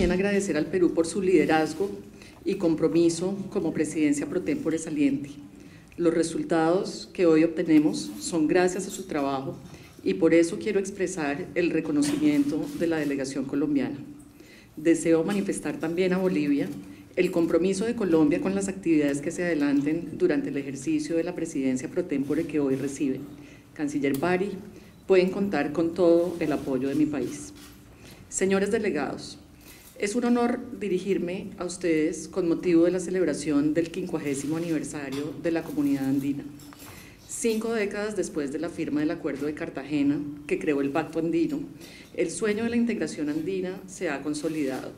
también agradecer al Perú por su liderazgo y compromiso como presidencia pro tempore saliente. Los resultados que hoy obtenemos son gracias a su trabajo y por eso quiero expresar el reconocimiento de la delegación colombiana. Deseo manifestar también a Bolivia el compromiso de Colombia con las actividades que se adelanten durante el ejercicio de la presidencia pro tempore que hoy recibe. Canciller Pari, pueden contar con todo el apoyo de mi país. Señores delegados, es un honor dirigirme a ustedes con motivo de la celebración del 50º aniversario de la Comunidad Andina. 5 décadas después de la firma del Acuerdo de Cartagena, que creó el Pacto Andino, el sueño de la integración andina se ha consolidado.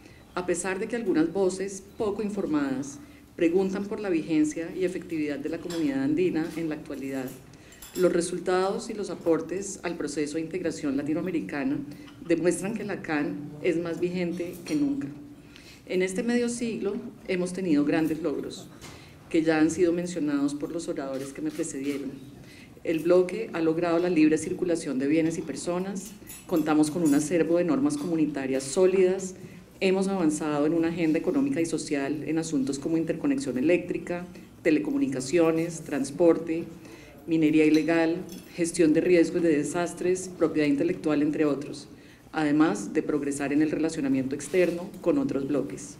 A pesar de que algunas voces poco informadas preguntan por la vigencia y efectividad de la Comunidad Andina en la actualidad, los resultados y los aportes al proceso de integración latinoamericana demuestran que la CAN es más vigente que nunca. En este medio siglo hemos tenido grandes logros, que ya han sido mencionados por los oradores que me precedieron. El bloque ha logrado la libre circulación de bienes y personas, contamos con un acervo de normas comunitarias sólidas, hemos avanzado en una agenda económica y social en asuntos como interconexión eléctrica, telecomunicaciones, transporte, minería ilegal, gestión de riesgos de desastres, propiedad intelectual, entre otros, además de progresar en el relacionamiento externo con otros bloques.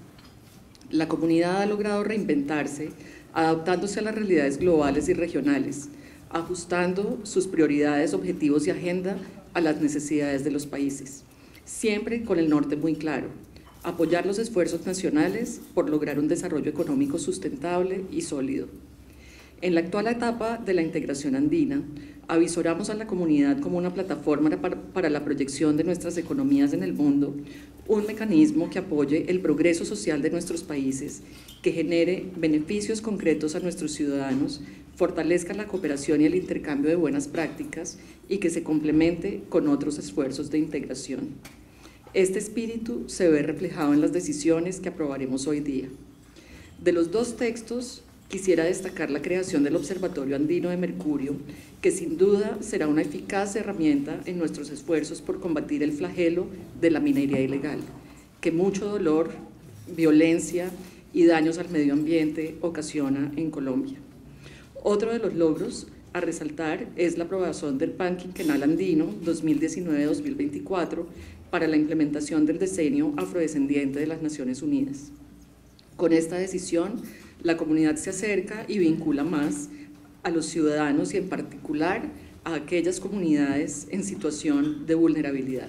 La comunidad ha logrado reinventarse, adaptándose a las realidades globales y regionales, ajustando sus prioridades, objetivos y agenda a las necesidades de los países, siempre con el norte muy claro: apoyar los esfuerzos nacionales por lograr un desarrollo económico sustentable y sólido. En la actual etapa de la integración andina, avisoramos a la comunidad como una plataforma para la proyección de nuestras economías en el mundo, un mecanismo que apoye el progreso social de nuestros países, que genere beneficios concretos a nuestros ciudadanos, fortalezca la cooperación y el intercambio de buenas prácticas y que se complemente con otros esfuerzos de integración. Este espíritu se ve reflejado en las decisiones que aprobaremos hoy día. De los 2 textos, quisiera destacar la creación del Observatorio Andino de Mercurio, que sin duda será una eficaz herramienta en nuestros esfuerzos por combatir el flagelo de la minería ilegal, que mucho dolor, violencia y daños al medio ambiente ocasiona en Colombia. Otro de los logros a resaltar es la aprobación del Plan Quinquenal Andino 2019-2024 para la implementación del Decenio Afrodescendiente de las Naciones Unidas. Con esta decisión, la comunidad se acerca y vincula más a los ciudadanos y en particular a aquellas comunidades en situación de vulnerabilidad.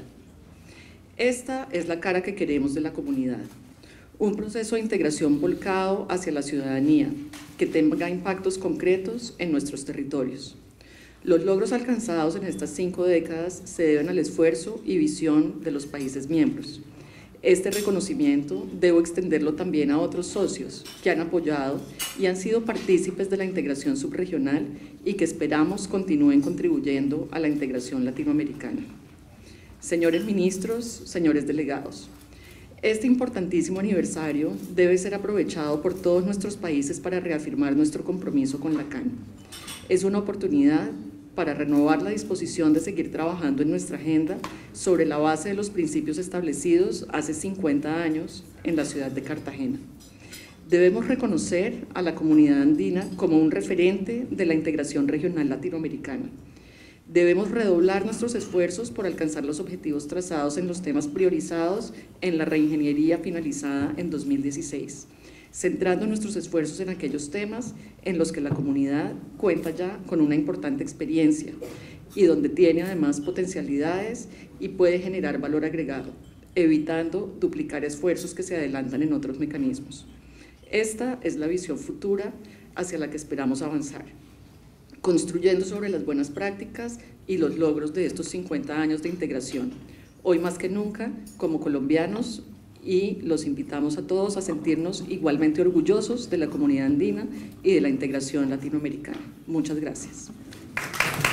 Esta es la cara que queremos de la comunidad, un proceso de integración volcado hacia la ciudadanía, que tenga impactos concretos en nuestros territorios. Los logros alcanzados en estas 5 décadas se deben al esfuerzo y visión de los países miembros. Este reconocimiento debo extenderlo también a otros socios que han apoyado y han sido partícipes de la integración subregional y que esperamos continúen contribuyendo a la integración latinoamericana. Señores ministros, señores delegados, este importantísimo aniversario debe ser aprovechado por todos nuestros países para reafirmar nuestro compromiso con la CAN. Es una oportunidad para renovar la disposición de seguir trabajando en nuestra agenda sobre la base de los principios establecidos hace 50 años en la ciudad de Cartagena. Debemos reconocer a la comunidad andina como un referente de la integración regional latinoamericana. Debemos redoblar nuestros esfuerzos por alcanzar los objetivos trazados en los temas priorizados en la reingeniería finalizada en 2016. Centrando nuestros esfuerzos en aquellos temas en los que la comunidad cuenta ya con una importante experiencia y donde tiene además potencialidades y puede generar valor agregado, evitando duplicar esfuerzos que se adelantan en otros mecanismos. Esta es la visión futura hacia la que esperamos avanzar, construyendo sobre las buenas prácticas y los logros de estos 50 años de integración, hoy más que nunca como colombianos, y los invitamos a todos a sentirnos igualmente orgullosos de la comunidad andina y de la integración latinoamericana. Muchas gracias.